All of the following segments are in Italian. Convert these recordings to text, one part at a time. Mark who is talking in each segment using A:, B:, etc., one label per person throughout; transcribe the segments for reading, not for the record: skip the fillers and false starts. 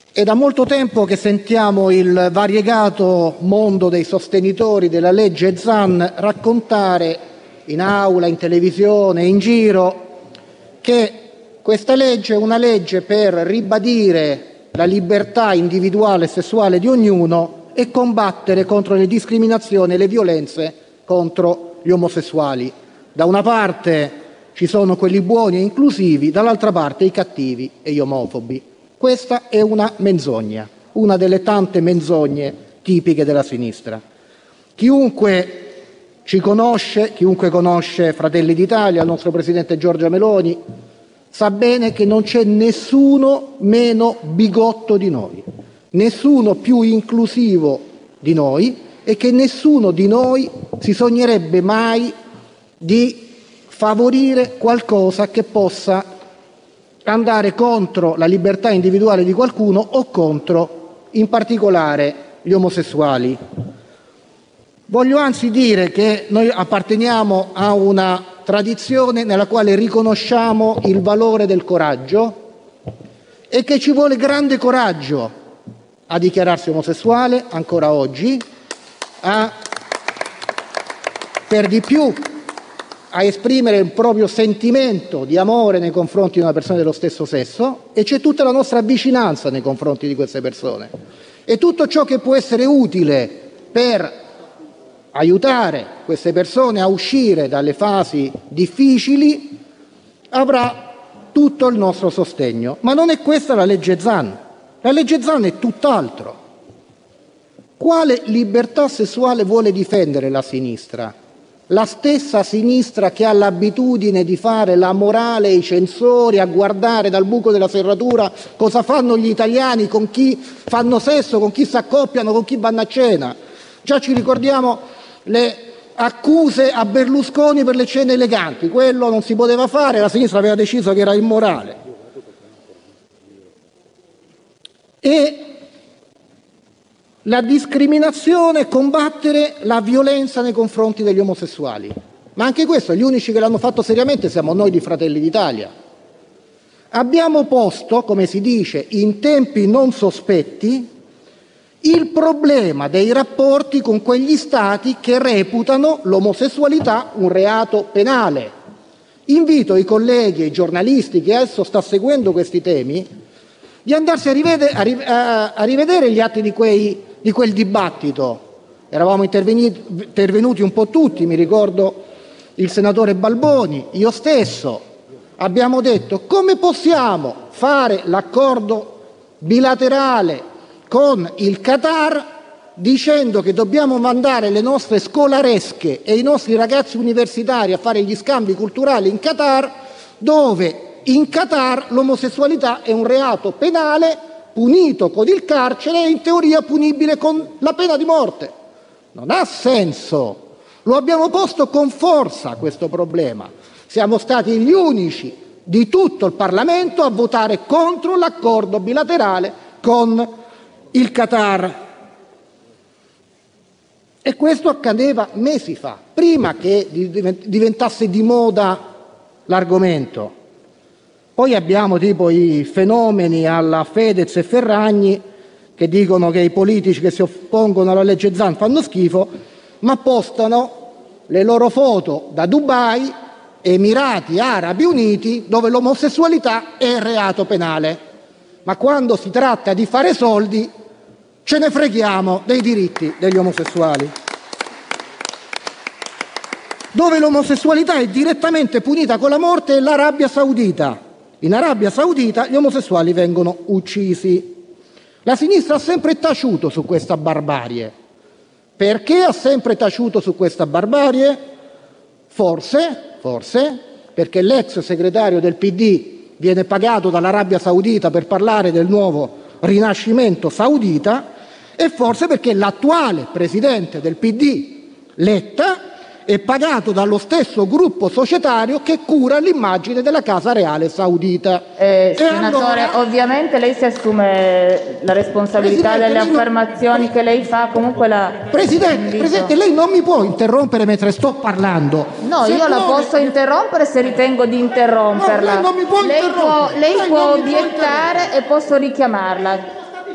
A: È da molto tempo che sentiamo il variegato mondo dei sostenitori della legge Zan raccontare in aula, in televisione, in giro, che questa legge è una legge per ribadire la libertà individuale e sessuale di ognuno e combattere contro le discriminazioni e le violenze contro gli omosessuali. Da una parte ci sono quelli buoni e inclusivi, dall'altra parte i cattivi e gli omofobi. Questa è una menzogna, una delle tante menzogne tipiche della sinistra. Chiunque ci conosce, chiunque conosce Fratelli d'Italia, il nostro presidente Giorgia Meloni, sa bene che non c'è nessuno meno bigotto di noi, nessuno più inclusivo di noi e che nessuno di noi si sognerebbe mai di favorire qualcosa che possa andare contro la libertà individuale di qualcuno o contro, in particolare, gli omosessuali. Voglio anzi dire che noi apparteniamo a una tradizione nella quale riconosciamo il valore del coraggio e che ci vuole grande coraggio a dichiararsi omosessuale ancora oggi, per di più a esprimere il proprio sentimento di amore nei confronti di una persona dello stesso sesso, e c'è tutta la nostra vicinanza nei confronti di queste persone. E tutto ciò che può essere utile per aiutare queste persone a uscire dalle fasi difficili avrà tutto il nostro sostegno. Ma non è questa la legge Zan. La legge Zan è tutt'altro. Quale libertà sessuale vuole difendere la sinistra? La stessa sinistra che ha l'abitudine di fare la morale, i censori, a guardare dal buco della serratura cosa fanno gli italiani, con chi fanno sesso, con chi si accoppiano, con chi vanno a cena. Già ci ricordiamo le accuse a Berlusconi per le cene eleganti, quello non si poteva fare, la sinistra aveva deciso che era immorale. E la discriminazione, combattere la violenza nei confronti degli omosessuali. Ma anche questo, gli unici che l'hanno fatto seriamente siamo noi di Fratelli d'Italia. Abbiamo posto, come si dice, in tempi non sospetti, il problema dei rapporti con quegli stati che reputano l'omosessualità un reato penale. Invito i colleghi e i giornalisti che adesso sta seguendo questi temi di andarsi a rivedere gli atti di quel dibattito. Eravamo intervenuti un po' tutti, mi ricordo il senatore Balboni, io stesso. Abbiamo detto: come possiamo fare l'accordo bilaterale con il Qatar dicendo che dobbiamo mandare le nostre scolaresche e i nostri ragazzi universitari a fare gli scambi culturali in Qatar, dove in Qatar l'omosessualità è un reato penale punito con il carcere e in teoria punibile con la pena di morte? Non ha senso. Lo abbiamo posto con forza questo problema. Siamo stati gli unici di tutto il Parlamento a votare contro l'accordo bilaterale con il Qatar. E questo accadeva mesi fa, prima che diventasse di moda l'argomento. Poi abbiamo tipo i fenomeni alla Fedez e Ferragni che dicono che i politici che si oppongono alla legge Zan fanno schifo, ma postano le loro foto da Dubai, Emirati Arabi Uniti, dove l'omosessualità è reato penale. Ma quando si tratta di fare soldi, ce ne freghiamo dei diritti degli omosessuali. Dove l'omosessualità è direttamente punita con la morte è l'Arabia Saudita. In Arabia Saudita gli omosessuali vengono uccisi. La sinistra ha sempre taciuto su questa barbarie. Perché ha sempre taciuto su questa barbarie? Forse perché l'ex segretario del PD viene pagato dall'Arabia Saudita per parlare del nuovo rinascimento saudita, e forse perché l'attuale presidente del PD, Letta, è pagato dallo stesso gruppo societario che cura l'immagine della Casa Reale Saudita.
B: Senatore, allora, ovviamente lei si assume la responsabilità delle affermazioni che lei fa. Comunque
A: Presidente, lei non mi può interrompere mentre sto parlando.
B: No, io la posso interrompere se ritengo di interromperla.
A: No, lei non mi può interrompere.
B: Lei può obiettare e posso richiamarla.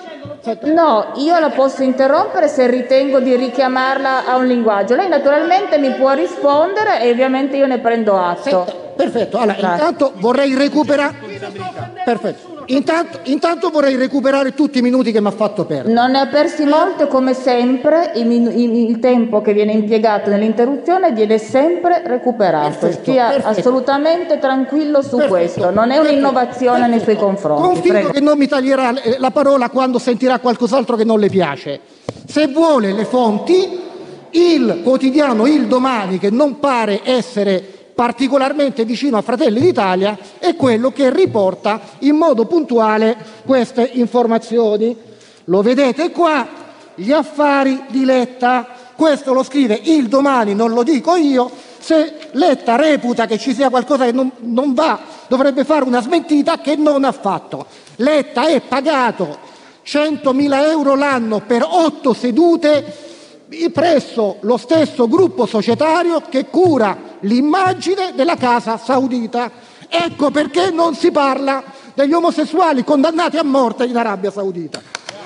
B: No, io la posso interrompere se ritengo di richiamarla a un linguaggio. Lei naturalmente mi può rispondere e ovviamente io ne prendo atto.
A: Perfetto, allora intanto vorrei recuperare. Perfetto. Intanto vorrei recuperare tutti i minuti che mi ha fatto perdere.
B: Non ne ha persi molto, come sempre. Il tempo che viene impiegato nell'interruzione viene sempre recuperato.
A: Perfetto,
B: Stia assolutamente tranquillo su questo. Non è un'innovazione nei suoi confronti.
A: Confido
B: Prego.
A: che non mi taglierà la parola quando sentirà qualcos'altro che non le piace. Se vuole le fonti, il quotidiano Il Domani, che non pare essere particolarmente vicino a Fratelli d'Italia, è quello che riporta in modo puntuale queste informazioni. Lo vedete qua, gli affari di Letta, questo lo scrive Il Domani, non lo dico io. Se Letta reputa che ci sia qualcosa che non va, dovrebbe fare una smentita, che non ha fatto. Letta è pagato 100.000 euro l'anno per 8 sedute presso lo stesso gruppo societario che cura l'immagine della Casa Saudita. Ecco perché non si parla degli omosessuali condannati a morte in Arabia Saudita.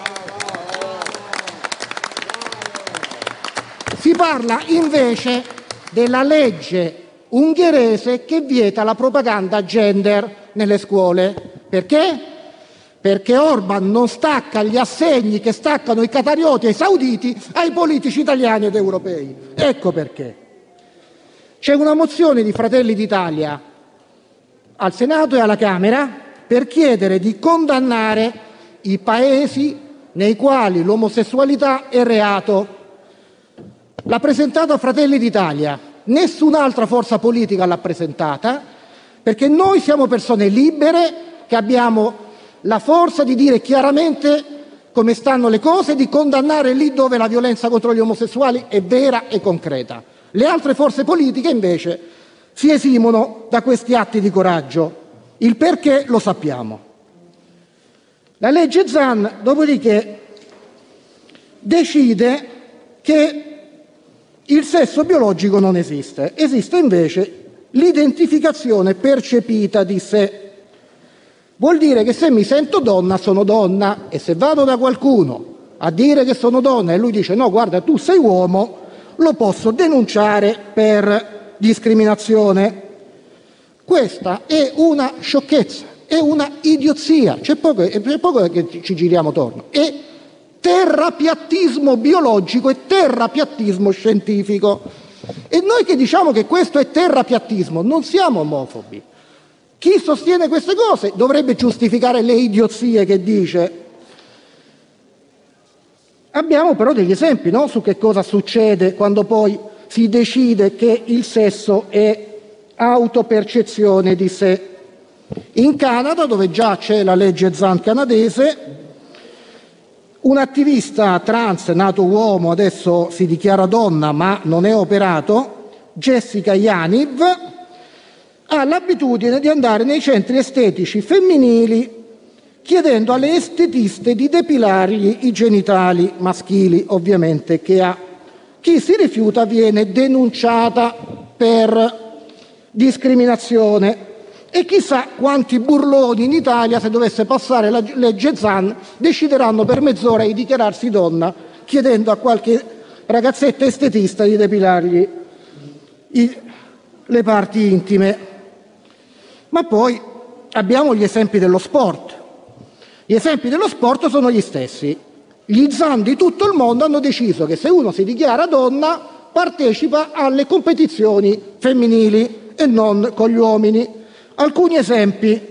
A: Si parla invece della legge ungherese che vieta la propaganda gender nelle scuole. Perché? Perché Orban non stacca gli assegni che staccano i qatarioti e i sauditi ai politici italiani ed europei. Ecco perché. C'è una mozione di Fratelli d'Italia al Senato e alla Camera per chiedere di condannare i paesi nei quali l'omosessualità è reato. L'ha presentata Fratelli d'Italia, nessun'altra forza politica l'ha presentata, perché noi siamo persone libere che abbiamo la forza di dire chiaramente come stanno le cose, di condannare lì dove la violenza contro gli omosessuali è vera e concreta. Le altre forze politiche invece si esimono da questi atti di coraggio. Il perché lo sappiamo. La legge Zan, dopodiché, decide che il sesso biologico non esiste. Esiste invece l'identificazione percepita di sé. Vuol dire che se mi sento donna, sono donna, e se vado da qualcuno a dire che sono donna e lui dice no, guarda, tu sei uomo, lo posso denunciare per discriminazione. Questa è una sciocchezza, è una idiozia, c'è poco che ci giriamo attorno. È terrapiattismo biologico e terrapiattismo scientifico. E noi che diciamo che questo è terrapiattismo non siamo omofobi. Chi sostiene queste cose dovrebbe giustificare le idiozie che dice. Abbiamo però degli esempi, no? Su che cosa succede quando poi si decide che il sesso è autopercezione di sé. In Canada, dove già c'è la legge Zan canadese, un attivista trans nato uomo, adesso si dichiara donna ma non è operato, Jessica Yaniv, ha l'abitudine di andare nei centri estetici femminili chiedendo alle estetiste di depilargli i genitali maschili, ovviamente, che ha. Chi si rifiuta viene denunciata per discriminazione. E chissà quanti burloni in Italia, se dovesse passare la legge Zan, decideranno per mezz'ora di dichiararsi donna chiedendo a qualche ragazzetta estetista di depilargli le parti intime. Ma poi abbiamo gli esempi dello sport. Gli esempi dello sport sono gli stessi. Gli Zan di tutto il mondo hanno deciso che se uno si dichiara donna partecipa alle competizioni femminili e non con gli uomini. Alcuni esempi.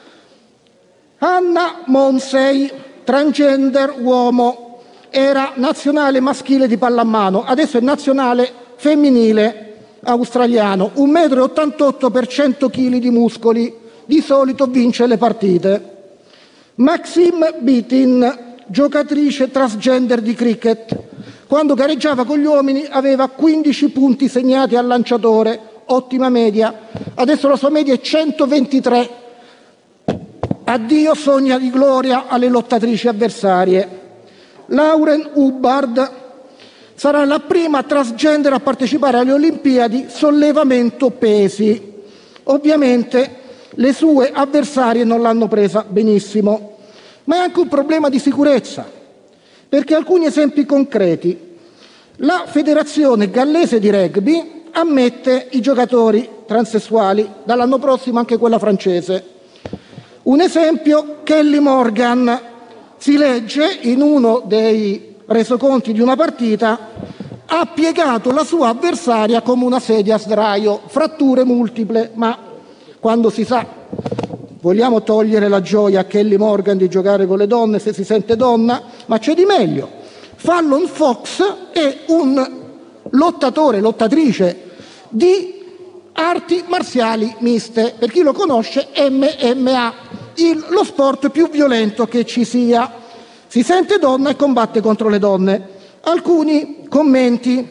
A: Anna Monsey, transgender uomo, era nazionale maschile di pallamano, adesso è nazionale femminile australiano, 1,88 m per 100 kg di muscoli, di solito vince le partite. Maxime Bitin, giocatrice transgender di cricket, quando gareggiava con gli uomini aveva 15 punti segnati al lanciatore, ottima media, adesso la sua media è 123. Addio sogno di gloria alle lottatrici avversarie. Lauren Hubbard sarà la prima transgender a partecipare alle Olimpiadi sollevamento pesi. Ovviamente le sue avversarie non l'hanno presa benissimo, ma è anche un problema di sicurezza. perché alcuni esempi concreti. La Federazione Gallese di Rugby ammette i giocatori transessuali, dall'anno prossimo anche quella francese. Un esempio, Kelly Morgan, si legge in uno dei resoconti di una partita, ha piegato la sua avversaria come una sedia a sdraio, fratture multiple, ma quando si sa, vogliamo togliere la gioia a Kelly Morgan di giocare con le donne se si sente donna, ma c'è di meglio. Fallon Fox è un lottatrice di arti marziali miste. Per chi lo conosce, MMA, lo sport più violento che ci sia. Si sente donna e combatte contro le donne. Alcuni commenti.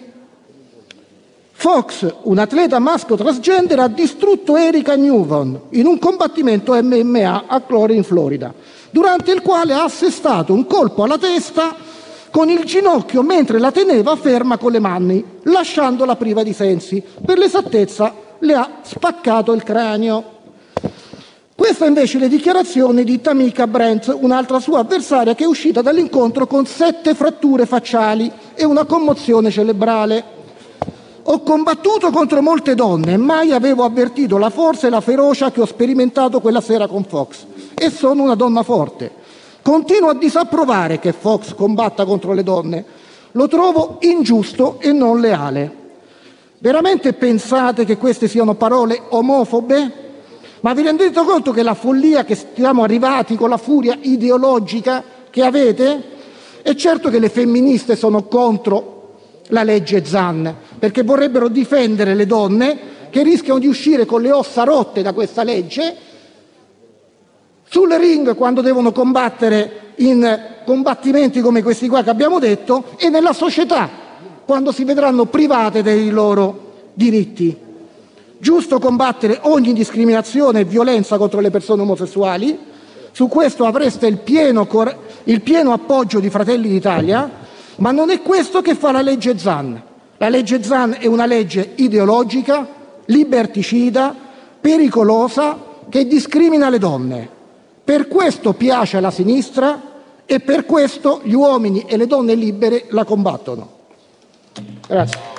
A: Fox, un atleta maschio transgender, ha distrutto Erika Newton in un combattimento MMA a Cloray in Florida, durante il quale ha assestato un colpo alla testa con il ginocchio mentre la teneva ferma con le mani, lasciandola priva di sensi. Per l'esattezza le ha spaccato il cranio. Queste invece le dichiarazioni di Tamika Brent, un'altra sua avversaria che è uscita dall'incontro con 7 fratture facciali e una commozione cerebrale. Ho combattuto contro molte donne e mai avevo avvertito la forza e la ferocia che ho sperimentato quella sera con Fox. E sono una donna forte. Continuo a disapprovare che Fox combatta contro le donne. Lo trovo ingiusto e non leale. Veramente pensate che queste siano parole omofobe? Ma vi rendete conto che la follia che siamo arrivati con la furia ideologica che avete? È certo che le femministe sono contro la legge Zan, perché vorrebbero difendere le donne che rischiano di uscire con le ossa rotte da questa legge sul ring quando devono combattere in combattimenti come questi qua che abbiamo detto, e nella società quando si vedranno private dei loro diritti. Giusto combattere ogni discriminazione e violenza contro le persone omosessuali. Su questo avreste il pieno appoggio di Fratelli d'Italia, ma non è questo che fa la legge Zan. La legge Zan è una legge ideologica, liberticida, pericolosa, che discrimina le donne. Per questo piace alla sinistra e per questo gli uomini e le donne libere la combattono. Grazie.